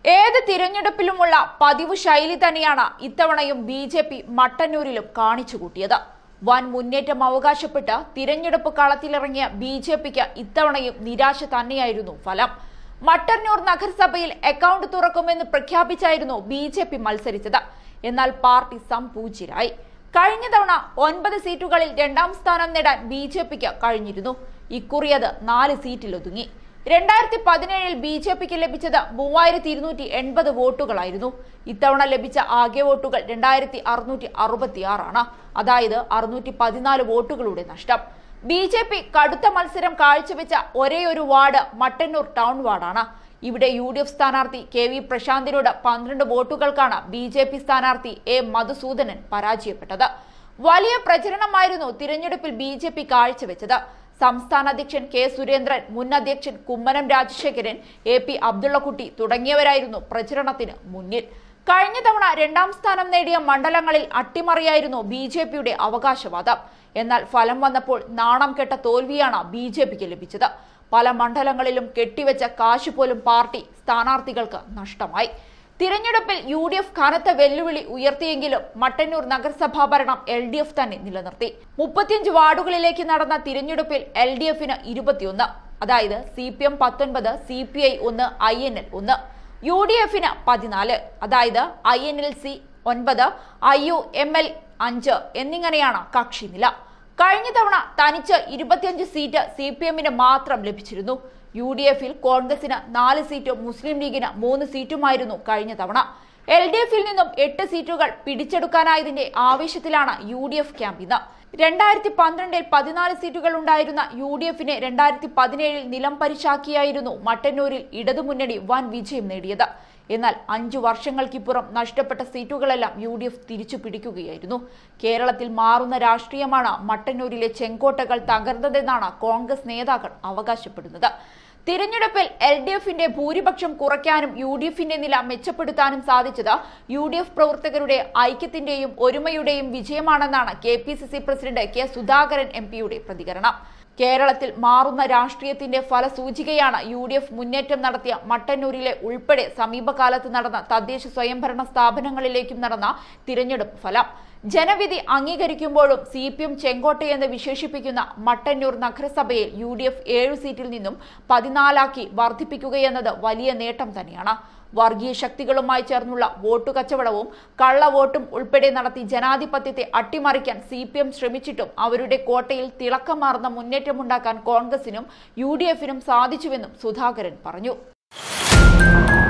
ഏത് തിരഞ്ഞെടുപ്പിലുമുള്ള പതിവ് ശൈലി തന്നെയാണ് ഇത്തവണയും ബി.ജെ.പി. മട്ടന്നൂരിലും കാണിച്ചുകൂട്ടിയത്. വൻ മുന്നേറ്റം അവകാശപ്പെട്ട് തിരഞ്ഞെടുപ്പ് കളത്തിലിറങ്ങിയ ബി.ജെ.പിക്ക് ഇത്തവണയും നിരാശ തന്നെയായിരുന്നു ഫലം. മട്ടന്നൂർ നഗരസഭയിൽ അക്കൗണ്ട് തുറക്കുമെന്ന് പ്രഖ്യാപിച്ചായിരുന്നു ബി.ജെ.പി. മത്സരിച്ചത്. എന്നാൽ പാർട്ടി സംപൂജ്യരായി. കഴിഞ്ഞ തവണ 9 സീറ്റുകളിൽ 2ാം സ്ഥാനം നേടാൻ ബി.ജെ.പിക്ക് കഴിഞ്ഞിരുന്നു. ഇക്കുറി അത് 4 സീറ്റിലൊതുങ്ങി. 2017 ബി.ജെ.പിക്ക് ലഭിച്ചത് 3280 വോട്ടുകളായിരുന്നു. ഇത്തവണ ലഭിച്ച ആകെ വോട്ടുകൾ 2666 ആണ്. അതായത് 614 വോട്ടുകളുടെ നഷ്ടം. ബി.ജെ.പി. കടുത്ത മത്സരം കാഴ്ചവെച്ച ഒരേയൊരു വാർഡ് മട്ടന്നൂർ ടൗൺ വാർഡാണ്. ഇവിടെ യു.ഡി.എഫ്. സ്ഥാനാർത്ഥി കെ.വി. പ്രശാന്തിനോട് 12 വോട്ടുകൾക്കാണ് ബി.ജെ.പി. സ്ഥാനാർത്ഥി എ. മധുസൂദനൻ പരാജയപ്പെട്ടത്. വലിയ പ്രചരണമായിരുന്നു തിരഞ്ഞെടുപ്പിൽ ബി.ജെ.പി. കാഴ്ചവെച്ചത്. സംസ്ഥാന അധ്യക്ഷൻ കെ. സുരേന്ദ്രൻ, മുൻ അധ്യക്ഷൻ കുമ്മനം രാജശേഖരൻ, P.AbdussamadSamadani തുടങ്ങിയവരായിരുന്നു പ്രചരണത്തിന് മുന്നിൽ. കഴിഞ്ഞ തവണ 2ാം സ്ഥാനം നേടിയ മണ്ഡലങ്ങളിൽ അട്ടിമറിയായിരുന്നു ബി.ജെ.പിയുടെ അവകാശവാദം. എന്നാൽ ഫലം വന്നപ്പോൾ നാണം കെട്ട തോൽവിയാണ് ബി.ജെ.പിക്ക് ലഭിച്ചത്. പല മണ്ഡലങ്ങളിലും കെട്ടിവെച്ച കാശ് പോലും പാർട്ടി സ്ഥാനാർത്ഥികൾക്ക് നഷ്ടമായി. തിരഞ്ഞെടുപ്പിൽ യു.ഡി.എഫ്. കനത്ത വെല്ലുവിളി ഉയർത്തിയെങ്കിലും മട്ടന്നൂർ നഗരസഭാ ഭരണം എൽ.ഡി.എഫ്. തന്നെ നിലനിർത്തി. 35 വാർഡുകളിലേക്ക് നടന്ന തിരഞ്ഞെടുപ്പിൽ എൽ.ഡി.എഫിന് 21, അതായത് CPM 19, CPI 1, INL 1, യു.ഡി.എഫിന് 14, അതായത് INLC 9, IUML 5 എന്നിങ്ങനെയാണ് കക്ഷിനില. കഴിഞ്ഞ തവണ തനിച്ച് 25 സീറ്റ് CPM-ന് മാത്രം ലഭിച്ചിരുന്നു. യു.ഡി.എഫിൽ കോൺഗ്രസിന് 4 സീറ്റും മുസ്ലിം ലീഗിന് 3 സീറ്റുമായിരുന്നു കഴിഞ്ഞ തവണ. എൽ.ഡി.എഫിൽ നിന്നും 8 സീറ്റുകൾ പിടിച്ചെടുക്കാനായതിന്റെ ആവേശത്തിലാണ് യു.ഡി.എഫ്. ക്യാമ്പ് ഇന്ന്. 2012 14 സീറ്റുകൾ ഉണ്ടായിരുന്ന യു.ഡി.എഫിനെ 2017 നിലം പരിശാക്കിയായിരുന്നു മട്ടന്നൂരിൽ ഇടതുമുന്നണി വൻ വിജയം നേടിയത്. എന്നാൽ 5 വർഷങ്ങൾക്കിപ്പുറം നഷ്ടപ്പെട്ട സീറ്റുകളെല്ലാം യു.ഡി.എഫ്. തിരിച്ചു പിടിക്കുകയായിരുന്നു. കേരളത്തിൽ മാറുന്ന രാഷ്ട്രീയമാണ് മട്ടന്നൂരിലെ ചെങ്കോട്ടകൾ തകർന്നതെന്നാണ് കോൺഗ്രസ് നേതാക്കൾ അവകാശപ്പെടുന്നത്. തിരഞ്ഞെടുപ്പിൽ എൽ.ഡി.എഫിന്റെ ഭൂരിപക്ഷം കുറയ്ക്കാനും യു.ഡി.എഫിന്റെ നില മെച്ചപ്പെടുത്താനും സാധിച്ചത് യു.ഡി.എഫ്. പ്രവർത്തകരുടെ ഐക്യത്തിന്റെയും ഒരുമയുടെയും വിജയമാണെന്നാണ് കെ.പി.സി.സി. President K. സുധാകരൻ എം.പിയുടെ പ്രതികരണം. കേരളത്തിൽ മാറുന്ന രാഷ്ട്രീയത്തിന്റെ ഫലസൂചികയാണ് യു.ഡി.എഫ്. മുന്നേറ്റം നടത്തിയ മട്ടന്നൂരിലെ ഉൾപ്പെടെ സമീപകാലത്ത് നടന്ന തദ്ദേശ സ്വയംഭരണ സ്ഥാപനങ്ങളിലേക്കും നടന്ന തിരഞ്ഞെടുപ്പ് ഫലം. ജനവിധി അംഗീകരിക്കുമ്പോഴും CPM ചെങ്കോട്ടയെന്ന് വിശേഷിപ്പിക്കുന്ന മട്ടന്നൂർ നഗരസഭയിൽ യു.ഡി.എഫ്. 7 സീറ്റിൽ നിന്നും 14 വർദ്ധിപ്പിക്കുകയെന്നത് വലിയ നേട്ടം തന്നെയാണ്. വർഗീയ ശക്തികളുമായി ചേർന്നുള്ള വോട്ടു കച്ചവടവും കള്ളവോട്ടും ഉൾപ്പെടെ നടത്തി ജനാധിപത്യത്തെ അട്ടിമറിക്കാൻ CPM ശ്രമിച്ചിട്ടും അവരുടെ കോട്ടയിൽ തിളക്കമാർന്ന മുന്നേറ്റമുണ്ടാക്കാൻ കോൺഗ്രസിനും യു.ഡി.എഫിനും സാധിച്ചുവെന്നും സുധാകരൻ പറഞ്ഞു.